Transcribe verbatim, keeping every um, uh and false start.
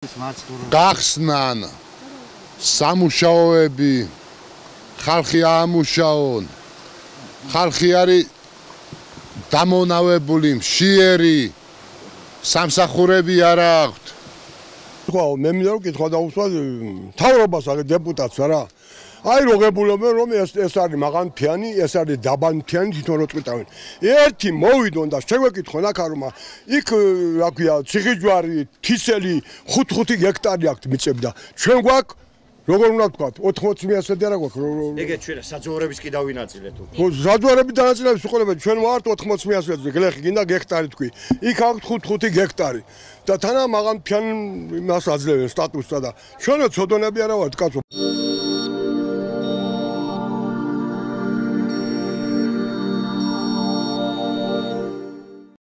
გახსნან სამუშაოები ხალხი აამუშაონ ხალხი არის დამონავებული მშიერი სამსახურები არა აქვთ ხო მე მინდა რომ კითხვა დაუსვა მთავრობას აგ დეპუტატს რა აი როგებულებენ რომ ეს ეს არის მაღალმთიანი ეს არის დაბალმთიანი თვითონ რო წვიტავენ ერთი მოვიდონ და შეგვეკითხონ აქ რომ იქ რა ქვია ციხისჯვარი თისელი ხუთ-ხუთი გექტარი აქვს მიწებდა ჩვენ გვაქვს როგორ უნდა ვთქვა ოთხმოცი მიასვედი არა გვაქვს ეგეთ ჩვენ საძოვარების კი დავინაწილეთ თუ ხო საძოვარები დანაწილების უყურებთ ჩვენ ვართ ოთხმოცი მიასვედი გლეხი გინდა გექტარი თქვი იქ აქვს ხუთ-ხუთი გექტარი და თანა მაღალმთიან იმას აძლევენ სტატუსსა და ჩვენო ცოდონები არა ვართ კაცო